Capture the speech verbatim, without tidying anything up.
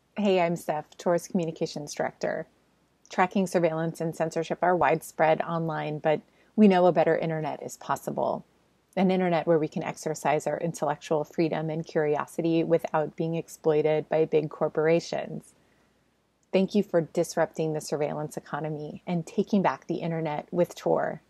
Hey, I'm Steph, Tor's Communications Director. Tracking, surveillance, and censorship are widespread online, but we know a better internet is possible. An internet where we can exercise our intellectual freedom and curiosity without being exploited by big corporations. Thank you for disrupting the surveillance economy and taking back the internet with Tor.